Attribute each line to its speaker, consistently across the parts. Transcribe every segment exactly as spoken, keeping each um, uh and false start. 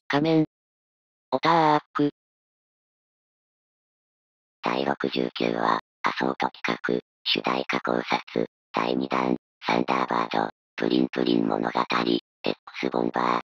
Speaker 1: 仮面。オターク。
Speaker 2: だいろくじゅうきゅうわ、アソート企画、主題歌考察、だいにだん、サンダーバード、プリンプリン物語、X ボンバー。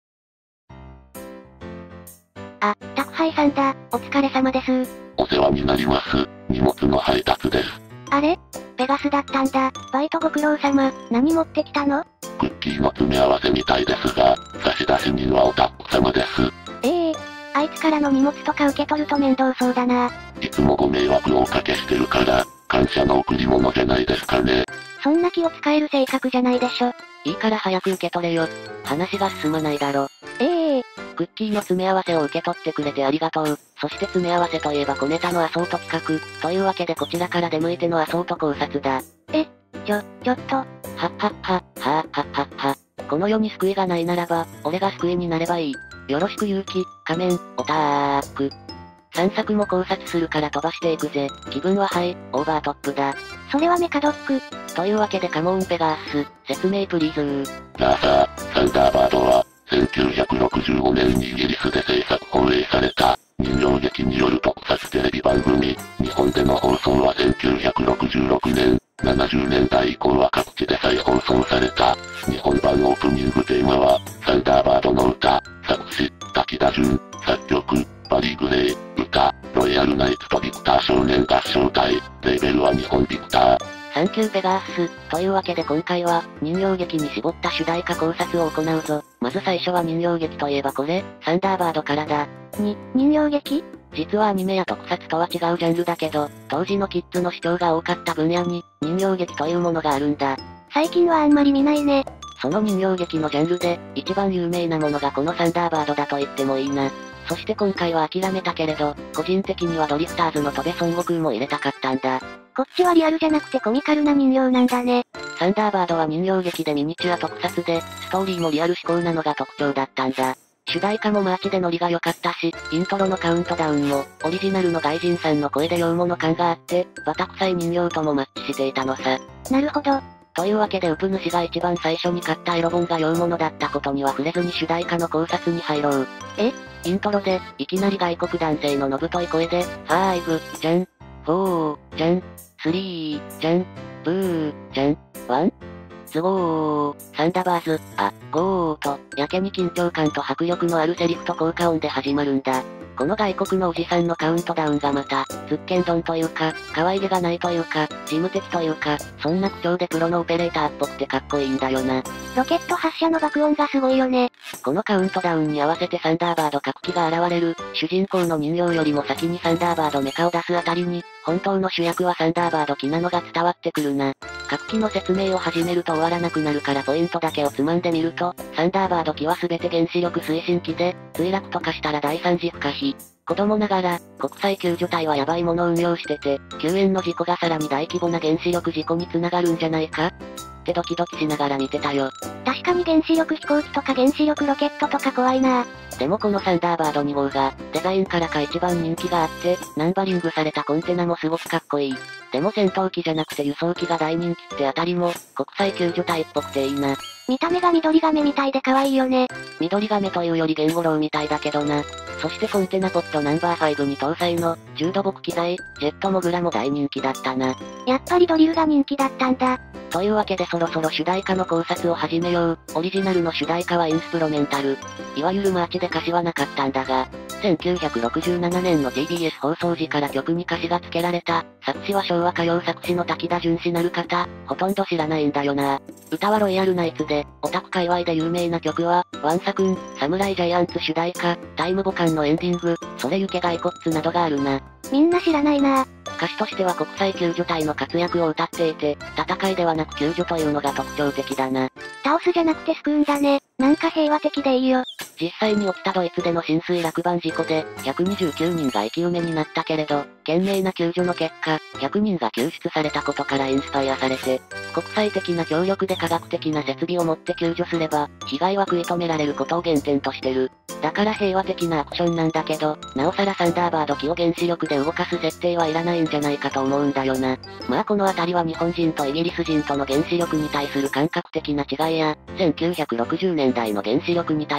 Speaker 3: あ、宅配さんだ、お疲れ様です。
Speaker 4: お世話になります。荷物の配達です。
Speaker 3: あれペガスだったんだ。バイトご苦労様。何持ってきたの？
Speaker 4: クッキーの詰め合わせみたいですが、差出人はおたっく様です。
Speaker 3: ええー、あいつからの荷物とか受け取ると面倒そうだな。
Speaker 4: いつもご迷惑をおかけしてるから、感謝の贈り物じゃないですかね。
Speaker 3: そんな気を使える性格じゃないでしょ。
Speaker 1: いいから早く受け取れよ。話が進まないだろ。
Speaker 3: ええー。
Speaker 1: クッキーの詰め合わせを受け取ってくれてありがとう。そして詰め合わせといえば小ネタのアソート企画。というわけでこちらから出向いてのアソート考察だ。
Speaker 3: え、ちょ、ちょっと。はっ
Speaker 1: はっはっは、はぁ、はっはっは。この世に救いがないならば、俺が救いになればいい。よろしく勇気、仮面、オターク。さんさくも考察するから飛ばしていくぜ。気分ははい、オーバートップだ。
Speaker 3: それはメカドック。
Speaker 1: というわけでカモンペガース、説明プリーズー。
Speaker 4: さあさあ、サンダーバードは、せんきゅうひゃくろくじゅうごねんにイギリスで制作放映された、人形劇による特撮テレビ番組。日本での放送はせんきゅうひゃくろくじゅうろくねん、ななじゅうねんだい以降は各地で再放送された。日本版オープニングテーマは、サンダーバードの歌、作詞、滝田純、作曲、バリー・グレイ、歌、ロイヤルナイツとビクター少年合唱隊、レーベルは日本ビクター。
Speaker 1: サンキューペガース。というわけで今回は、人形劇に絞った主題歌考察を行うぞ。まず最初は人形劇といえばこれ、サンダーバードからだ。
Speaker 3: に、人形劇？
Speaker 1: 実はアニメや特撮とは違うジャンルだけど、当時のキッズの視聴が多かった分野に、人形劇というものがあるんだ。
Speaker 3: 最近はあんまり見ないね。
Speaker 1: その人形劇のジャンルで、一番有名なものがこのサンダーバードだと言ってもいいな。そして今回は諦めたけれど、個人的にはドリフターズの戸部孫悟空も入れたかったんだ。
Speaker 3: こっちはリアルじゃなくてコミカルな人形なんだね。
Speaker 1: サンダーバードは人形劇でミニチュア特撮で、ストーリーもリアル思考なのが特徴だったんだ。主題歌もマーチでノリが良かったし、イントロのカウントダウンも、オリジナルの外人さんの声で洋物感があって、バタ臭い人形ともマッチしていたのさ。
Speaker 3: なるほど。
Speaker 1: というわけでウプ主が一番最初に買ったエロ本が洋物だったことには触れずに主題歌の考察に入ろう。
Speaker 3: え？
Speaker 1: イントロで、いきなり外国男性ののぶとい声で、ファイブ、じゃん、フォー、じゃん、スリー、じゃん、ブー、じゃん、ワン、スゴー、サンダバーズ、あ、ゴーと、やけに緊張感と迫力のあるセリフと効果音で始まるんだ。この外国のおじさんのカウントダウンがまた、ツッケンドンというか、可愛げがないというか、事務的というか、そんな口調でプロのオペレーターっぽくてかっこいいんだよな。
Speaker 3: ロケット発射の爆音がすごいよね。
Speaker 1: このカウントダウンに合わせてサンダーバード各機が現れる、主人公の人形よりも先にサンダーバードメカを出すあたりに、本当の主役はサンダーバード機なのが伝わってくるな。各機の説明を始めると終わらなくなるからポイントだけをつまんでみると、サンダーバード機は全て原子力推進機で、墜落とかしたら大惨事不可避。子供ながら、国際救助隊はヤバいものを運用してて、救援の事故がさらに大規模な原子力事故に繋がるんじゃないかってドキドキしながら見てたよ。
Speaker 3: 確かに原子力飛行機とか原子力ロケットとか怖いな。
Speaker 1: でもこのサンダーバードに号が、デザインからか一番人気があって、ナンバリングされたコンテナもすごくかっこいい。でも戦闘機じゃなくて輸送機が大人気ってあたりも、国際救助隊っぽくていいな。
Speaker 3: 見た目が緑亀みたいで可愛いよね。
Speaker 1: 緑亀というよりゲンゴロウみたいだけどな。そしてコンテナポットナンバーファイブに搭載の、重土木機材、ジェットモグラも大人気だったな。
Speaker 3: やっぱりドリルが人気だったんだ。
Speaker 1: というわけでそろそろ主題歌の考察を始めよう。オリジナルの主題歌はインストゥルメンタル。いわゆるマーチで歌詞はなかったんだが、せんきゅうひゃくろくじゅうななねんの ティービーエス 放送時から曲に歌詞が付けられた。作詞は昭和歌謡作詞の滝田純氏なる方、ほとんど知らないんだよな。歌はロイヤルナイツで、オタク界隈で有名な曲は、ワンサ君、サムライジャイアンツ主題歌、タイムボカンのエンディング、それゆけ骸骨などがあるな。
Speaker 3: みんな知らないな。
Speaker 1: 歌詞としては国際救助隊の活躍を歌っていて、戦いではなく救助というのが特徴的だな。
Speaker 3: 倒すじゃなくて救うんだね。なんか平和的でいいよ。
Speaker 1: 実際に起きたドイツでの浸水落盤事故で、ひゃくにじゅうきゅうにんが生き埋めになったけれど、懸命な救助の結果、ひゃくにんが救出されたことからインスパイアされて、国際的な協力で科学的な設備を持って救助すれば、被害は食い止められることを原点としてる。だから平和的なアクションなんだけど、なおさらサンダーバード機を原子力で動かす設定はいらないんじゃないかと思うんだよな。まあこのあたりは日本人とイギリス人との原子力に対する感覚的な違いや、せんきゅうひゃくろくじゅうねんだいの原子力に対する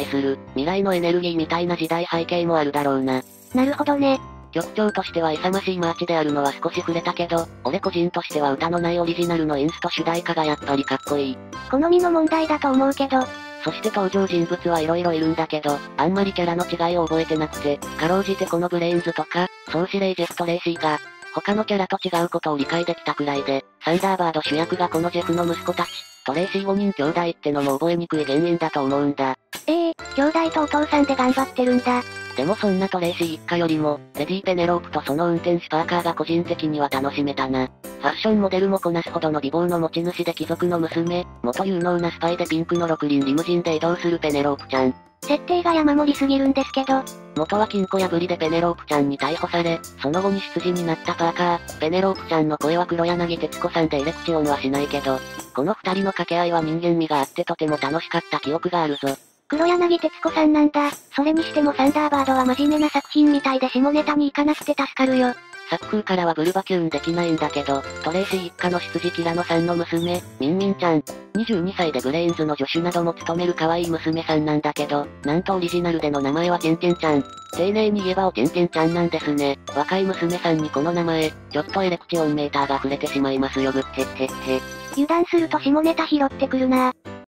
Speaker 1: 未来のエネルギーみたいな時代背景もあるだろうな。
Speaker 3: なるほどね。
Speaker 1: 曲調としては勇ましいマーチであるのは少し触れたけど、俺個人としては歌のないオリジナルのインスト主題歌がやっぱりかっこいい。
Speaker 3: 好みの問題だと思うけど、
Speaker 1: そして登場人物はいろいろいるんだけど、あんまりキャラの違いを覚えてなくて、かろうじてこのブレインズとか、総司令ジェフ・トレイシーが、他のキャラと違うことを理解できたくらいで、サンダーバード主役がこのジェフの息子たち、トレイシーごにん兄弟ってのも覚えにくい原因だと思うんだ。
Speaker 3: ええー、兄弟とお父さんで頑張ってるんだ。
Speaker 1: でもそんなトレイシー一家よりも、レディ・ペネロープとその運転手パーカーが個人的には楽しめたな。ファッションモデルもこなすほどの美貌の持ち主で貴族の娘、元有能なスパイでピンクのろく輪リムジンで移動するペネロープちゃん。
Speaker 3: 設定が山盛りすぎるんですけど。
Speaker 1: 元は金庫破りでペネロープちゃんに逮捕され、その後に出自になったパーカー、ペネロープちゃんの声は黒柳徹子さんでエレクチオンはしないけど、この二人の掛け合いは人間味があってとても楽しかった記憶があるぞ。
Speaker 3: 黒柳徹子さんなんだ。それにしてもサンダーバードは真面目な作品みたいで下ネタに行かなくて助かるよ。
Speaker 1: 作風からはブルバキューンできないんだけど、トレイシー一家の執事キラノさんの娘、ミンミンちゃん。にじゅうにさいでブレインズの助手なども務める可愛い娘さんなんだけど、なんとオリジナルでの名前はケンケンちゃん。丁寧に言えばおケンケンちゃんなんですね。若い娘さんにこの名前、ちょっとエレクチオンメーターが触れてしまいますよぐってってって。
Speaker 3: 油断すると下ネタ拾ってくるな。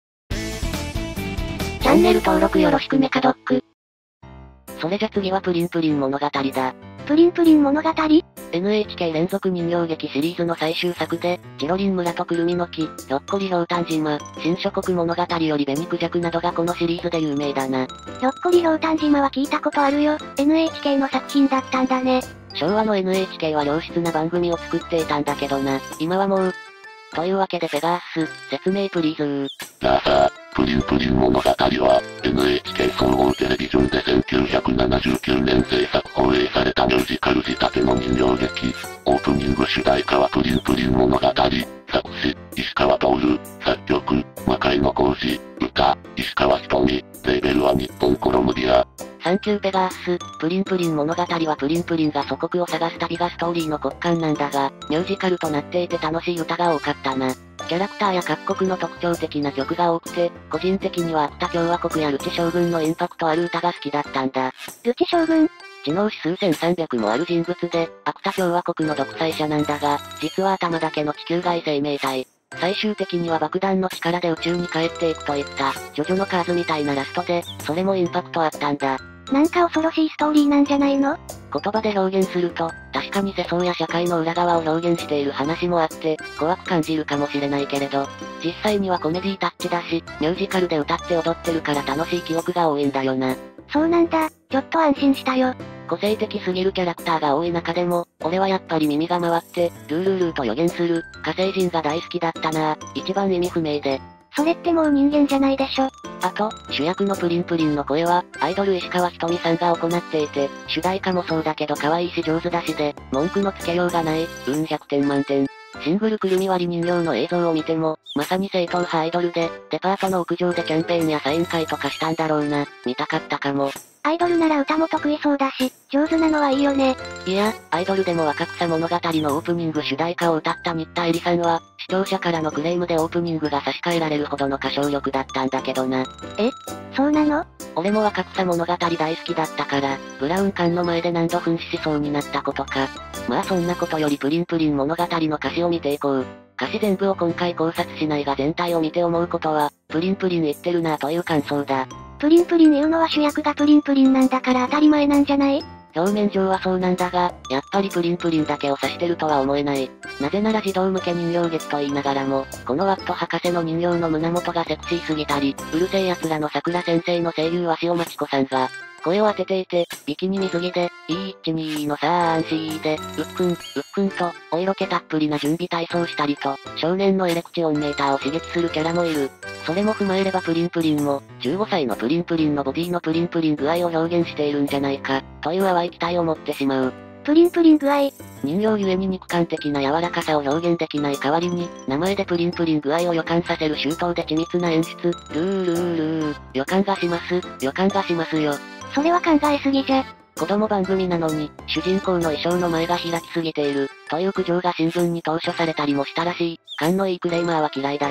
Speaker 1: チャンネル登録よろしくメカドック。それじゃ次はプリンプリン物語だ。
Speaker 3: プリンプリン物語？
Speaker 1: エヌエイチケー 連続人形劇シリーズの最終作で、チロリン村とくるみの木、ひょっこりひょうたん島、新諸国物語より紅クジャクなどがこのシリーズで有名だな。
Speaker 3: ひょっこりひょうたん島は聞いたことあるよ。エヌエイチケー の作品だったんだね。
Speaker 1: 昭和の エヌエイチケー は良質な番組を作っていたんだけどな。今はもう。というわけでペガース、説明プリーズー。
Speaker 4: じゃあさ、プリンプリン物語は、エヌエイチケー 総合テレビジョンでせんきゅうひゃくななじゅうきゅうねん制作放映されたミュージカル仕立ての人形劇。オープニング主題歌はプリンプリン物語。作詞、石川徹。作曲、魔界の講師。歌、石川ひとみ。レーベルは日本コロムビア。
Speaker 1: サンキューペガース、プリンプリン物語はプリンプリンが祖国を探す旅がストーリーの骨幹なんだが、ミュージカルとなっていて楽しい歌が多かったな。キャラクターや各国の特徴的な曲が多くて、個人的にはアクタ共和国やルチ将軍のインパクトある歌が好きだったんだ。
Speaker 3: ルチ将軍？
Speaker 1: 知能指数せんさんびゃくもある人物で、アクタ共和国の独裁者なんだが、実は頭だけの地球外生命体。最終的には爆弾の力で宇宙に帰っていくといった、ジョジョのカーズみたいなラストで、それもインパクトあったんだ。
Speaker 3: なんか恐ろしいストーリーなんじゃないの？
Speaker 1: 言葉で表現すると、確かに世相や社会の裏側を表現している話もあって、怖く感じるかもしれないけれど、実際にはコメディタッチだし、ミュージカルで歌って踊ってるから楽しい記憶が多いんだよな。
Speaker 3: そうなんだ、ちょっと安心したよ。
Speaker 1: 個性的すぎるキャラクターが多い中でも、俺はやっぱり耳が回って、ルールールーと予言する、火星人が大好きだったなぁ、一番意味不明で。
Speaker 3: それってもう人間じゃないでしょ。
Speaker 1: あと、主役のプリンプリンの声は、アイドル石川ひとみさんが行っていて、主題歌もそうだけど可愛いし上手だしで、文句のつけようがない、うんひゃくてん満点。シングルくるみ割り人形の映像を見ても、まさに正統派アイドルで、デパートの屋上でキャンペーンやサイン会とかしたんだろうな、見たかったかも。
Speaker 3: アイドルなら歌も得意そうだし、上手なのはいいよね。
Speaker 1: いや、アイドルでも若草物語のオープニング主題歌を歌った新田絵里さんは、視聴者からのクレームでオープニングが差し替えられるほどの歌唱力だったんだけどな。
Speaker 3: え？そうなの？
Speaker 1: 俺も若草物語大好きだったから、ブラウン管の前で何度噴死しそうになったことか。まあそんなことよりプリンプリン物語の歌詞を見ていこう。歌詞全部を今回考察しないが全体を見て思うことは、プリンプリン言ってるなぁという感想だ。
Speaker 3: プリンプリン言うのは主役がプリンプリンなんだから当たり前なんじゃない？
Speaker 1: 表面上はそうなんだが、やっぱりプリンプリンだけを指してるとは思えない。なぜなら児童向け人形劇と言いながらも、このワット博士の人形の胸元がセクシーすぎたり、うるせえ奴らの桜先生の声優は塩町子さんが、声を当てていて、ビキニ水着で、いいちにーのさーんしーで、うっくん、うっくんと、お色気たっぷりな準備体操したりと、少年のエレクチオンメーターを刺激するキャラもいる。それも踏まえればプリンプリンも、じゅうごさいのプリンプリンのボディのプリンプリン具合を表現しているんじゃないか、という淡い期待を持ってしまう。
Speaker 3: プリンプリン具合。
Speaker 1: 人形ゆえに肉感的な柔らかさを表現できない代わりに、名前でプリンプリン具合を予感させる周到で緻密な演出、ルールールー、予感がします、予感がしますよ。
Speaker 3: それは考えすぎじゃ。
Speaker 1: 子供番組なのに、主人公の衣装の前が開きすぎている、という苦情が新聞に投書されたりもしたらしい、勘のいいクレーマーは嫌いだよ。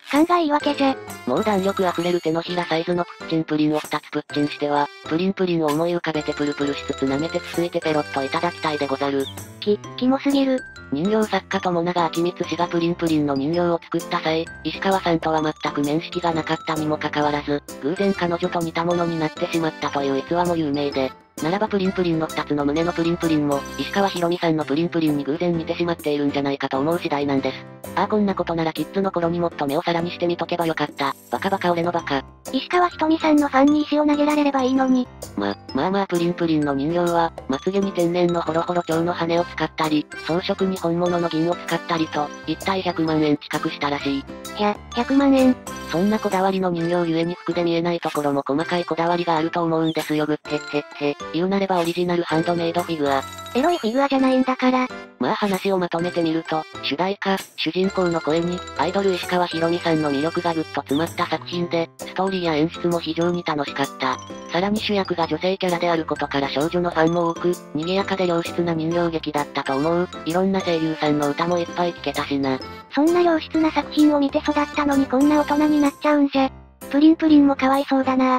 Speaker 3: 勘がいいわけじゃ。
Speaker 1: もう弾力あふれる手のひらサイズのプッチンプリンをふたつプッチンしては、プリンプリンを思い浮かべてプルプルしつつ舐めてつついてペロッといただきたいでござる。
Speaker 3: き、キモすぎる。
Speaker 1: 人形作家友永明光氏がプリンプリンの人形を作った際、石川さんとは全く面識がなかったにもかかわらず、偶然彼女と似たものになってしまったという逸話も有名で、ならばプリンプリンのふたつの胸のプリンプリンも、石川ひろみさんのプリンプリンに偶然似てしまっているんじゃないかと思う次第なんです。ああこんなことならキッズの頃にもっと目を皿にしてみとけばよかった。バカバカ俺のバカ。
Speaker 3: 石川ひとみさんのファンに石を投げられればいいのに。
Speaker 1: ま、まあまあプリンプリンの人形は、まつげに天然のホロホロ蝶の羽を使ったり、装飾に本物の銀を使ったりと、一体ひゃくまんえん近くしたらしい。
Speaker 3: ひゃ、ひゃくまんえん。
Speaker 1: そんなこだわりの人形ゆえに服で見えないところも細かいこだわりがあると思うんですよぐってってって。言うなればオリジナルハンドメイドフィギュア。
Speaker 3: エロいフィギュアじゃないんだから。
Speaker 1: まあ話をまとめてみると、主題歌、主人公の声に、アイドル石川ひろみさんの魅力がぐっと詰まった作品で、ストーリーや演出も非常に楽しかった。さらに主役が女性キャラであることから少女のファンも多く、賑やかで良質な人形劇だったと思う。いろんな声優さんの歌もいっぱい聞けたしな。
Speaker 3: そんな良質な作品を見て育ったのにこんな大人になっちゃうんじゃ。プリンプリンもかわいそうだな。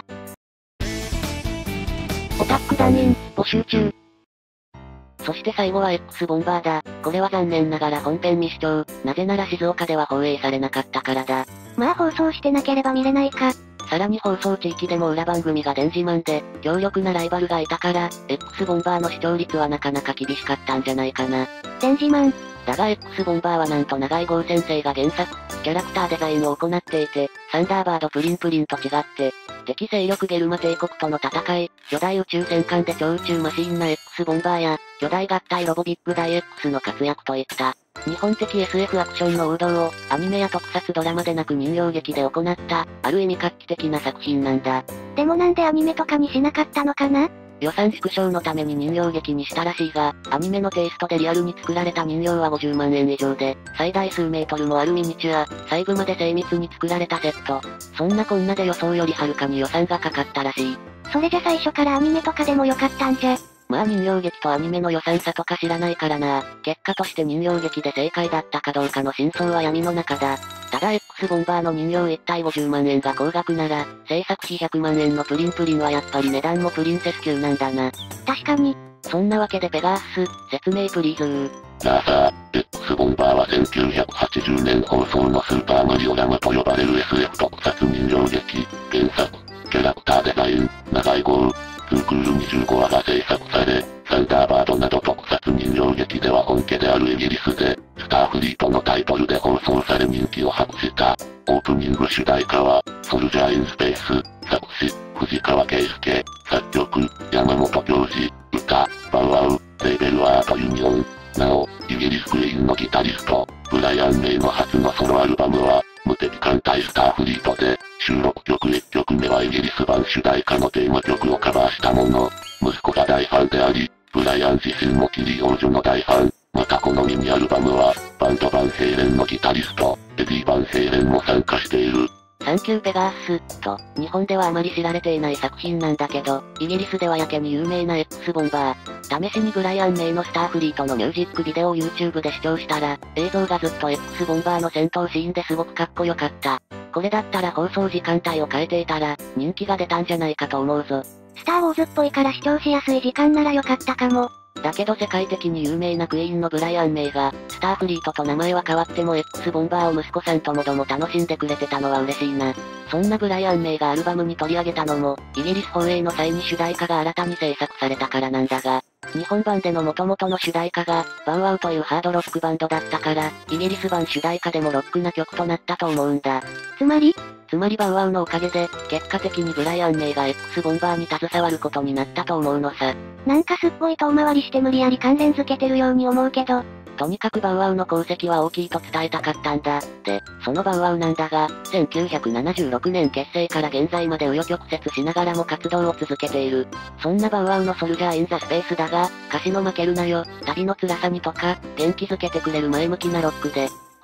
Speaker 1: オタック団員、募集中。そして最後は X ボンバーだ。これは残念ながら本編未視聴。なぜなら静岡では放映されなかったからだ。
Speaker 3: まあ放送してなければ見れないか。
Speaker 1: さらに放送地域でも裏番組が電磁マンで、強力なライバルがいたから、X ボンバーの視聴率はなかなか厳しかったんじゃないかな。
Speaker 3: 電磁マン。
Speaker 1: だが X ボンバーはなんと長井剛先生が原作、キャラクターデザインを行っていて、サンダーバードプリンプリンと違って、敵勢力ゲルマ帝国との戦い、巨大宇宙戦艦で超宇宙マシーンな X ボンバーや、巨大合体ロボビッグダイ X の活躍といった、日本的 エスエフ アクションの王道を、アニメや特撮ドラマでなく人形劇で行った、ある意味画期的な作品なんだ。
Speaker 3: でもなんでアニメとかにしなかったのかな？
Speaker 1: 予算縮小のために人形劇にしたらしいが、アニメのテイストでリアルに作られた人形はごじゅうまんえん以上で、最大数メートルもあるミニチュア、細部まで精密に作られたセット。そんなこんなで予想よりはるかに予算がかかったらしい。
Speaker 3: それじゃ最初からアニメとかでもよかったんじゃ。
Speaker 1: まあ人形劇とアニメの予算差とか知らないからな。結果として人形劇で正解だったかどうかの真相は闇の中だ。ただ X ボンバーの人形一体ごじゅうまんえんが高額なら、制作費ひゃくまんえんのプリンプリンはやっぱり値段もプリンセス級なんだな。
Speaker 3: 確かに。
Speaker 1: そんなわけでペガース、説明プリーズー。
Speaker 4: さあさあ、X ボンバーはせんきゅうひゃくはちじゅうねん放送のスーパーマリオラマと呼ばれる エスエフ 特撮人形劇、原作、キャラクターデザイン、長井剛、ツークールにじゅうごわが制作され、サンダーバードなど特撮人形劇では本家であるイギリスで、スターフリートのタイトルで放送され人気を博した。オープニング主題歌は、ソルジャーインスペース、作詞、藤川圭介、作曲、山本恭司、歌、バウアウ、レーベルアートユニオン。なお、イギリスクイーンのギタリスト、ブライアン・メイの初のソロアルバムは、無敵艦隊スターフリートで、収録曲いっきょくめはイギリス版主題歌のテーマ曲をカバーしたもの。息子が大ファンであり、ブライアン自身もキリー王女の大ファン。またこのミニアルバムは、バンドバンヘイレンのギタリスト、エディ・バンヘイレンも参加している。
Speaker 1: サンキューペガース、と、日本ではあまり知られていない作品なんだけど、イギリスではやけに有名な X ボンバー。試しにブライアン・メイのスターフリートのミュージックビデオを YouTube で視聴したら、映像がずっと X ボンバーの戦闘シーンですごくかっこよかった。これだったら放送時間帯を変えていたら、人気が出たんじゃないかと思うぞ。
Speaker 3: スターウォーズっぽいから視聴しやすい時間ならよかったかも。
Speaker 1: だけど世界的に有名なクイーンのブライアン・メイが、スターフリートと名前は変わっても X ボンバーを息子さんともども楽しんでくれてたのは嬉しいな。そんなブライアン・メイがアルバムに取り上げたのも、イギリス放映の際に主題歌が新たに制作されたからなんだが、日本版での元々の主題歌が、バウアウというハードロックバンドだったから、イギリス版主題歌でもロックな曲となったと思うんだ。
Speaker 3: つまり
Speaker 1: つまりバウアウのおかげで、結果的にブライアン・メイが X ボンバーに携わることになったと思うのさ。
Speaker 3: なんかすっごい遠回りして無理やり関連付けてるように思うけど。
Speaker 1: とにかくバウアウの功績は大きいと伝えたかったんだ。で、そのバウアウなんだが、せんきゅうひゃくななじゅうろくねん結成から現在まで紆余曲折しながらも活動を続けている。そんなバウアウのソルジャーインザスペースだが、歌詞の負けるなよ、旅の辛さにとか、元気づけてくれる前向きなロックで、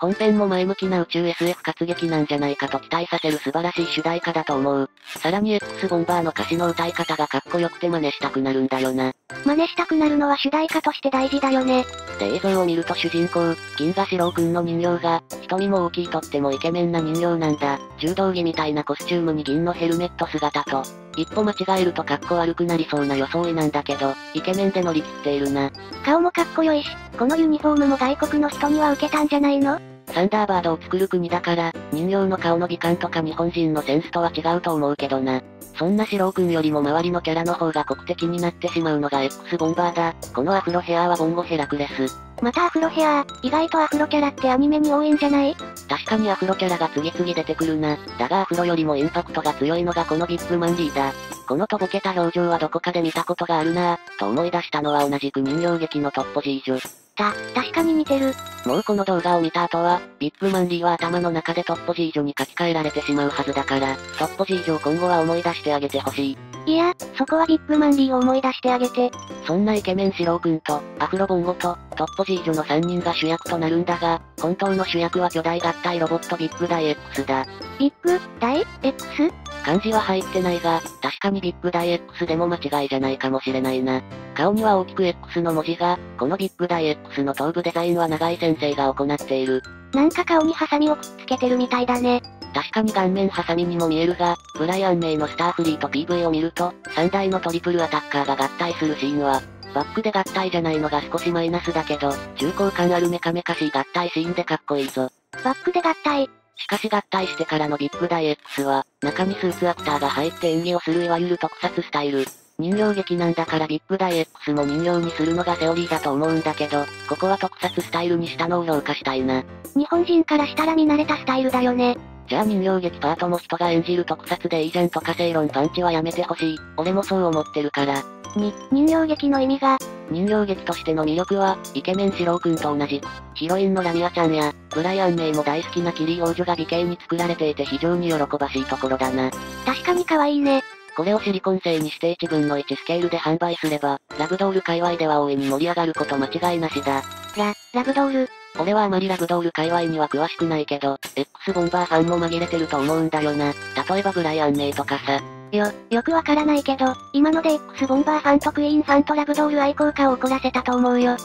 Speaker 1: 本編も前向きな宇宙 エスエフ 活劇なんじゃないかと期待させる素晴らしい主題歌だと思う。さらに X ボンバーの歌詞の歌い方がかっこよくて真似したくなるんだよな。
Speaker 3: 真似したくなるのは主題歌として大事だよね。
Speaker 1: で映像を見ると主人公、銀河四郎くんの人形が、瞳も大きいとってもイケメンな人形なんだ。柔道着みたいなコスチュームに銀のヘルメット姿と、一歩間違えるとかっこ悪くなりそうな装いなんだけど、イケメンで乗り切っているな。
Speaker 3: 顔もかっこよいし、このユニフォームも外国の人には受けたんじゃないの？
Speaker 1: サンダーバードを作る国だから、人形の顔の美観とか日本人のセンスとは違うと思うけどな。そんな四郎くんよりも周りのキャラの方が国的になってしまうのが X ボンバーだ。このアフロヘアはボンゴヘラクレス。
Speaker 3: またアフロヘア、意外とアフロキャラってアニメに多いんじゃない？
Speaker 1: 確かにアフロキャラが次々出てくるな。だがアフロよりもインパクトが強いのがこのビッグマンリーだ。このとぼけた表情はどこかで見たことがあるなぁ、と思い出したのは同じく人形劇のトッポジージュ。
Speaker 3: た、確かに似てる。
Speaker 1: もうこの動画を見た後は、ビッグマンリーは頭の中でトッポジージュに書き換えられてしまうはずだから、トッポジージュを今後は思い出してあげてほしい。
Speaker 3: いや、そこはビッグマンリーを思い出してあげて。
Speaker 1: そんなイケメン四郎くんと、アフロボンゴと、トッポジージュのさんにんが主役となるんだが、本当の主役は巨大合体ロボットビッグダイ X だ。
Speaker 3: ビッグ、ダイ、X？
Speaker 1: 漢字は入ってないが、確かにビッグダイ X でも間違いじゃないかもしれないな。顔には大きく X の文字が、このビッグダイ X の頭部デザインは長井先生が行っている。
Speaker 3: なんか顔にハサミをくっつけてるみたいだね。
Speaker 1: 確かに顔面ハサミにも見えるが、ブライアンメイのスターフリーと ピーブイ を見ると、さんだいのトリプルアタッカーが合体するシーンは、バックで合体じゃないのが少しマイナスだけど、重厚感あるメカメカしい合体シーンでかっこいいぞ。
Speaker 3: バックで合体。
Speaker 1: しかし合体してからのビッグダイ X は、中にスーツアクターが入って演技をするいわゆる特撮スタイル。人形劇なんだからビッグダイ X も人形にするのがセオリーだと思うんだけど、ここは特撮スタイルにしたのを評価したいな。
Speaker 3: 日本人からしたら見慣れたスタイルだよね。
Speaker 1: じゃあ人形劇パートも人が演じる特撮でいいじゃんとか正論パンチはやめてほしい。俺もそう思ってるから。
Speaker 3: に、人形劇の意味が。
Speaker 1: 人形劇としての魅力は、イケメン四郎くんと同じく、ヒロインのラミアちゃんや、ブライアンメイも大好きなキリー王女が美形に作られていて非常に喜ばしいところだな。
Speaker 3: 確かに可愛いね。
Speaker 1: これをシリコン製にしていちぶんのいちスケールで販売すれば、ラブドール界隈では大いに盛り上がること間違いなしだ。
Speaker 3: ラ、ラブドール。
Speaker 1: 俺はあまりラブドール界隈には詳しくないけど、X ボンバーファンも紛れてると思うんだよな。例えばブライアンメイとかさ。
Speaker 3: よ、よくわからないけど、今ので X ボンバーファンとクイーンファンとラブドール愛好家を怒らせたと思うよ。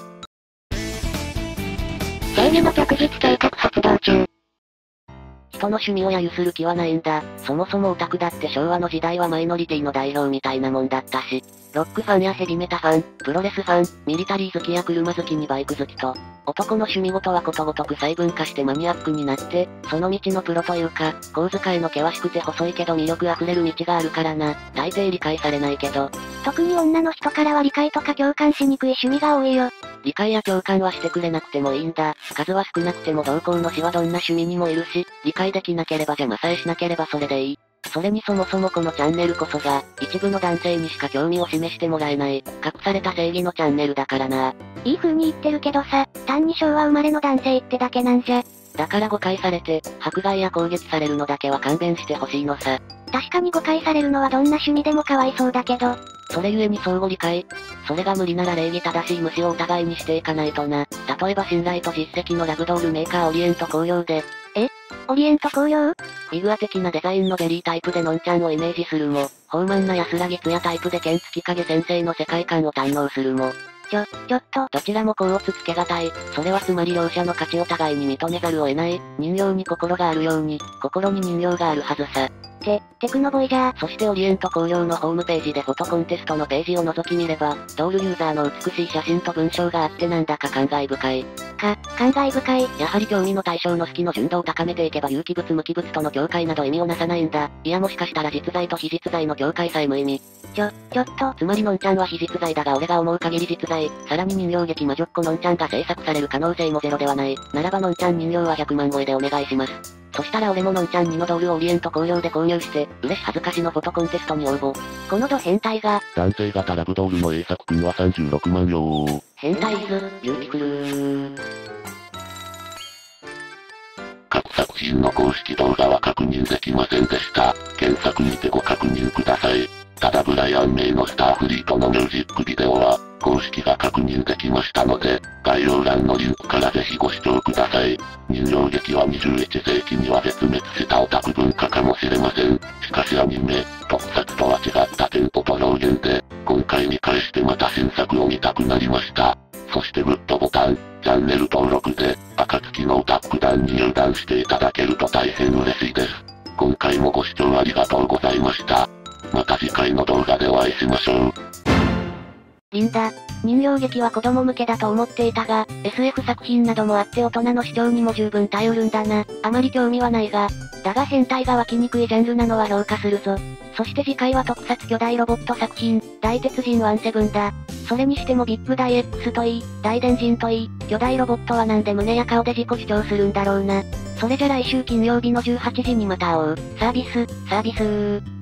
Speaker 2: 正義の旭日計画発動中。
Speaker 1: 人の趣味を揶揄する気はないんだ。そもそもオタクだって昭和の時代はマイノリティの代表みたいなもんだったし、ロックファンやヘビメタファン、プロレスファン、ミリタリー好きや車好きにバイク好きと、男の趣味ごとはことごとく細分化してマニアックになって、その道のプロというか、小遣いの険しくて細いけど魅力あふれる道があるからな。大抵理解されないけど。
Speaker 3: 特に女の人からは理解とか共感しにくい趣味が多いよ。
Speaker 1: 理解や共感はしてくれなくてもいいんだ。数は少なくても同行の死はどんな趣味にもいるし、理解できなければ邪魔さえしなければそれでいい。それにそもそもこのチャンネルこそが、一部の男性にしか興味を示してもらえない、隠された正義のチャンネルだからな。
Speaker 3: いい風に言ってるけどさ、単に昭和生まれの男性ってだけなんじゃ。
Speaker 1: だから誤解されて、迫害や攻撃されるのだけは勘弁してほしいのさ。
Speaker 3: 確かに誤解されるのはどんな趣味でもかわいそうだけど。
Speaker 1: それゆえに相互理解。それが無理なら礼儀正しい無視をお互いにしていかないとな。例えば信頼と実績のラブドールメーカーオリエント工業で。
Speaker 3: え？オリエント工業？
Speaker 1: フィギュア的なデザインのベリータイプでのんちゃんをイメージするも、豊満な安らぎツヤタイプで剣付影先生の世界観を堪能するも。
Speaker 3: ちょ、ちょっと。
Speaker 1: どちらも甲乙つけがたい。それはつまり両者の価値を互いに認めざるを得ない。人形に心があるように、心に人形があるはずさ。
Speaker 3: て、テクノボイじゃー。
Speaker 1: そしてオリエント工業のホームページでフォトコンテストのページを覗き見れば、ドールユーザーの美しい写真と文章があってなんだか感慨深い。
Speaker 3: か、感慨深い。
Speaker 1: やはり興味の対象の好きの純度を高めていけば有機物無機物との境界など意味をなさないんだ。いやもしかしたら実在と非実在の境界さえ無意味。
Speaker 3: ちょ、ちょっと。
Speaker 1: つまりのんちゃんは非実在だが俺が思う限り実在。さらに人形劇魔女っ子のんちゃんが制作される可能性もゼロではない。ならばのんちゃん人形はひゃくまん超えでお願いします。そしたら俺ものんちゃんにのドールをオリエント工業で購入して、嬉し恥ずかしのフォトコンテストに応募。このド変態が、
Speaker 4: 男性型ラブドールの A 作君はさんじゅうろくまんよー。
Speaker 1: 変態イズ、ビューティフルー。
Speaker 4: 各作品の公式動画は確認できませんでした。検索にてご確認ください。ただブライアンメイのスターフリートのミュージックビデオは、 公式が確認できましたので、概要欄のリンクからぜひご視聴ください。人形劇はにじゅういっせいきには絶滅したオタク文化かもしれません。しかしアニメ、特撮とは違ったテンポと表現で、今回見返してまた新作を見たくなりました。そしてグッドボタン、チャンネル登録で、暁のオタック団に入団していただけると大変嬉しいです。今回もご視聴ありがとうございました。また次回の動画でお会いしましょう。
Speaker 3: リンダ、人形劇は子供向けだと思っていたが、エスエフ 作品などもあって大人の視聴にも十分耐えうるんだな。あまり興味はないが、だが変態が湧きにくいジャンルなのは評価するぞ。そして次回は特撮巨大ロボット作品、大鉄人じゅうななだ。それにしてもビッグ大 X といい、大電人といい、巨大ロボットはなんで胸や顔で自己主張するんだろうな。それじゃ来週金曜日のじゅうはちじにまた会おう。サービス、サービスー。